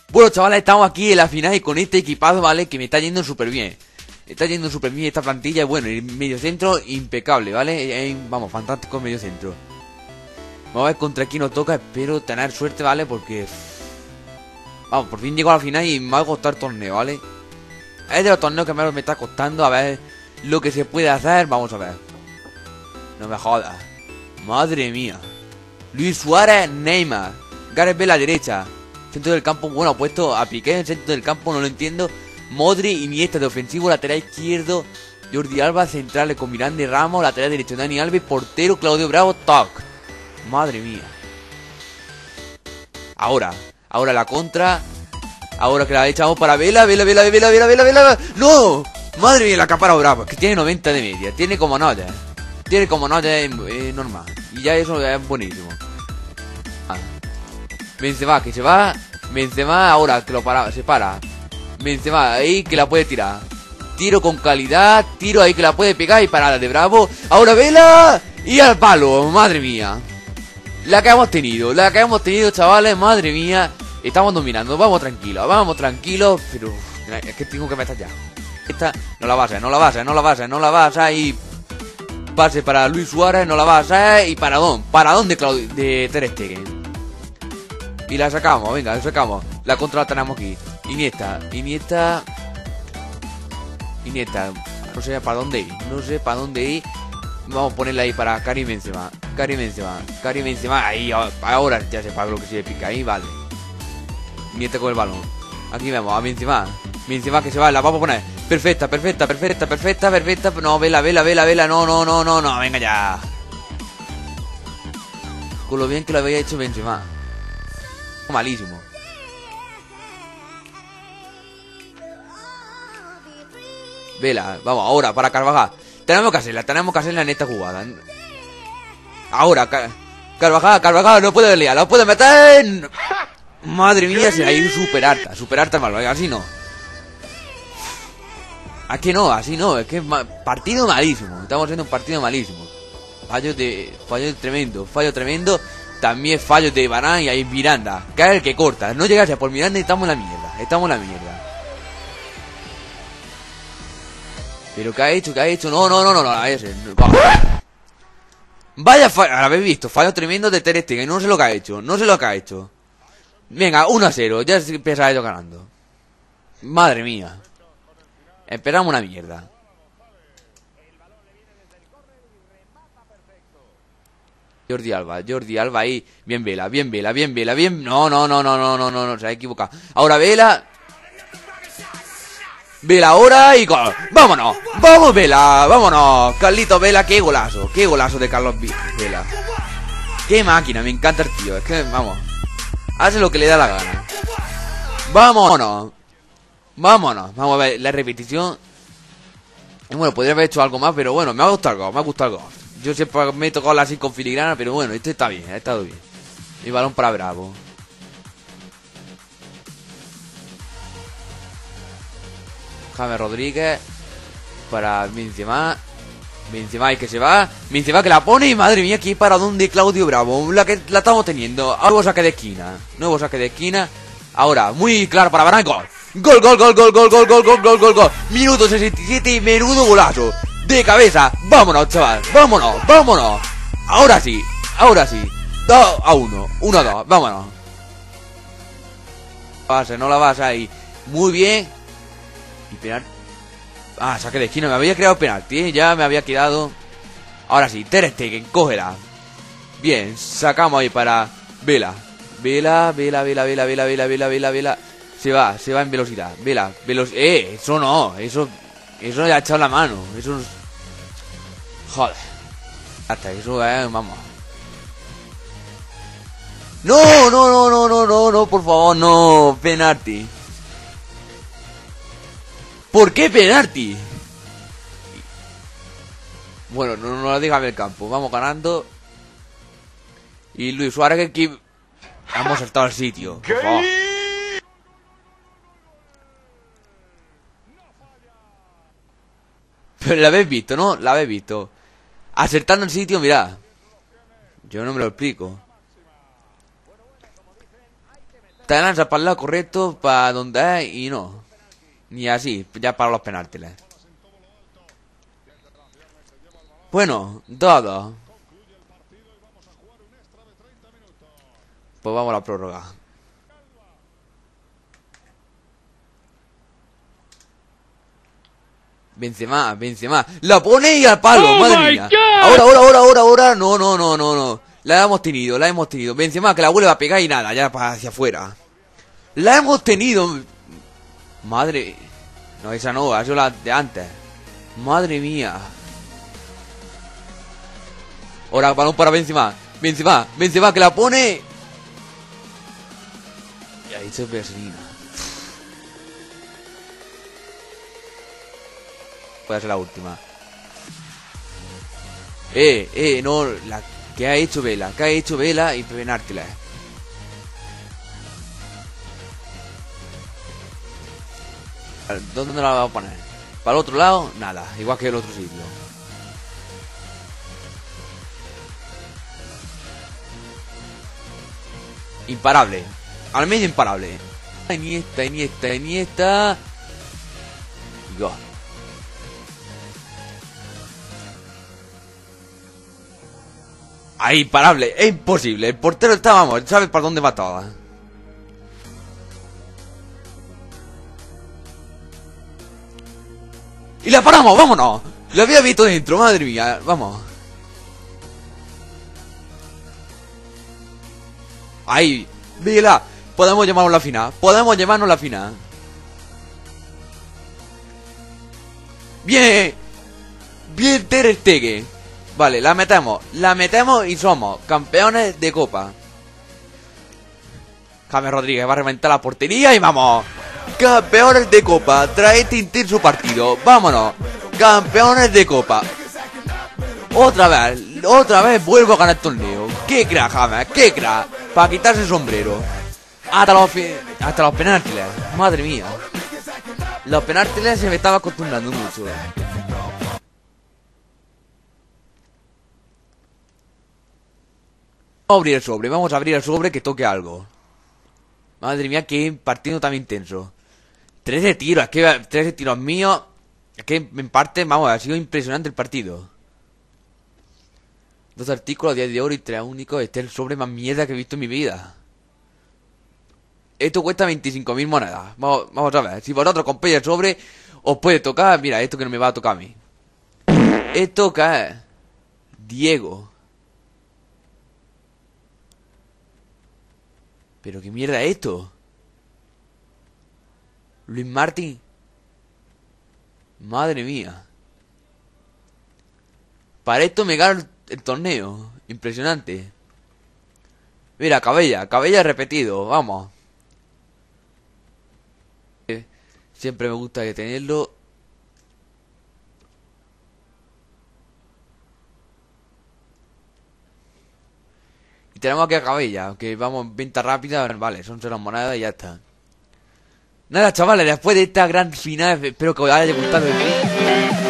Bueno, chavales, estamos aquí en la final y con este equipado, ¿vale? Que me está yendo súper bien. Está yendo súper bien esta plantilla y bueno, el medio centro impecable, ¿vale? Vamos, fantástico el medio centro. Vamos a ver contra quién nos toca, espero tener suerte, ¿vale? Porque... Vamos, por fin llego a la final y me va a costar el torneo, ¿vale? Es de los torneos que menos me está costando, a ver lo que se puede hacer, vamos a ver. No me jodas. Madre mía. Luis Suárez, Neymar. Gareth Bale a la derecha. Centro del campo, bueno, ha puesto a Piqué en el centro del campo, no lo entiendo. Modric, Iniesta de ofensivo, lateral izquierdo. Jordi Alba, centrales con Miranda y Ramos. Lateral derecho, Dani Alves, portero, Claudio Bravo, toc. Madre mía. Ahora la contra. Ahora que la echamos para Vela. ¡No! Madre mía, la acapara Bravo. Que tiene 90 de media. Tiene como nota. Normal. Y ya eso es buenísimo. Benzema, que se va. Benzema ahora que se para. Benzema ahí que la puede tirar. Tiro con calidad. Tiro ahí que la puede pegar y parada de Bravo. Ahora Vela. Y al palo. Madre mía. La que hemos tenido, chavales. Madre mía. Estamos dominando. Vamos tranquilos. Pero es que tengo que meter ya. Esta no la va a hacer. Y pase para Luis Suárez. No la va a hacer. Y Paradón de Ter Stegen. Y la sacamos, venga, la sacamos. La contra la tenemos aquí. Iniesta. No sé para dónde ir. Vamos a ponerla ahí para Karim Benzema. Ahí, ahora ya se paga lo que se le pica. Ahí, vale. Iniesta con el balón. Aquí vemos a Benzema. Benzema que se va, la vamos a poner. Perfecta. No, Vela. No, venga ya. Con lo bien que lo había hecho Benzema. Malísimo. Vela, vamos, ahora para Carvajal. Tenemos que hacerla en esta jugada. Ahora, Carvajal no puede liar, la puede meter. Madre mía, se ha ido súper alta malo, así no. Así no, es que es partido malísimo. Estamos haciendo un partido malísimo. Fallo tremendo. También fallos de Varane y ahí Miranda. Que es el que corta. No llegase por Miranda y estamos en la mierda. Pero ¿qué ha hecho? No. Vaya fallo. Habéis visto. Fallo tremendo de Ter Stegen. No sé lo que ha hecho. Venga, 1-0. Ya se empieza a ir ganando. Madre mía. Esperamos una mierda. Jordi Alba ahí. Bien Vela. No, se ha equivocado. Ahora Vela ahora y gol. Vámonos. Vamos Vela, vámonos. Carlito Vela, qué golazo de Carlos Vela. Qué máquina, me encanta el tío. Es que, vamos. Hace lo que le da la gana. Vámonos. Vamos a ver la repetición. Bueno, podría haber hecho algo más, pero bueno, me ha gustado el gol. Yo siempre me he tocado así con filigrana, pero bueno, este está bien, ha estado bien. Y balón para Bravo. James Rodríguez. Para Benzema. Benzema y que se va. Benzema que la pone y madre mía, aquí para donde Claudio Bravo. La que la estamos teniendo. Nuevo saque de esquina. Ahora, muy claro para Varane. Gol. Minuto 67, menudo golazo. De cabeza, vámonos, chaval, vámonos. Ahora sí. 2-1, 1-2, vámonos. No la vas ahí. Muy bien. Y penal. Saque de esquina, me había creado penalti, ya me había quedado. Ahora sí, Ter Stegen, cógela. Bien, sacamos ahí para Vela. Se va en velocidad. Vela, eso no, eso le ha echado la mano. Eso. Joder. Hasta eso, vamos. No, por favor, no. Penalti. ¿Por qué penalti? Bueno, no la diga el campo. Vamos ganando. Y Luis Suárez que hemos saltado al sitio. Por favor. Pero la habéis visto, ¿no? Acertando el sitio, mirad. Yo no me lo explico. te lanzas para el lado correcto, para donde es, y no. Ni así, ya para los penaltis. Bueno, 2-2. Pues vamos a la prórroga. Benzema. La pone y al palo, ¡Oh, madre my mía. God! Ahora. No. La hemos tenido. Benzema que la vuelve a pegar y nada, ya para hacia afuera. La hemos tenido. Madre. No, esa no, ha sido la de antes. Madre mía. Ahora balón para Benzema que la pone. Y ahí se ve Selina. Puede ser la última. No, la que ha hecho Vela y penártela. ¿Dónde la va a poner? ¿Para el otro lado? Nada, igual que el otro sitio. Imparable. Al medio imparable. Iniesta. Go. Ahí, imparable. Es imposible. El portero está, vamos, sabe para dónde va toda. Y la paramos, vámonos. Lo había visto dentro, madre mía. Vamos. Ahí, Vela. Podemos llevarnos la final. Bien Ter Stegen. Vale, la metemos y somos campeones de Copa. James Rodríguez va a reventar la portería y vamos. Campeones de Copa, trae Tintín su partido. Vámonos, campeones de Copa. Otra vez vuelvo a ganar el torneo. Qué crack, James, qué crack. Para quitarse el sombrero. Hasta los penaltis. Madre mía. Los penaltis se me estaba acostumbrando mucho. Vamos a abrir el sobre que toque algo. Madre mía, qué partido tan intenso. 13 tiros, es que 13 tiros míos. Es que en parte, vamos, ha sido impresionante el partido. 2 artículos, 10 de oro y 3 únicos. Este es el sobre más mierda que he visto en mi vida. Esto cuesta 25.000 monedas. Vamos a ver, si vosotros compráis el sobre, os puede tocar. Mira, esto que no me va a tocar a mí. Esto que es Diego. ¿Pero qué mierda es esto? Luis Martín. Madre mía. Para esto me gano el torneo. Impresionante. Mira, Cabella repetido. Vamos. Siempre me gusta que tenerlo. Y tenemos aquí a Cabella, que vamos, venta rápida. Vale, son 0 monedas y ya está. Nada, chavales, después de esta gran final, espero que os haya gustado el vídeo.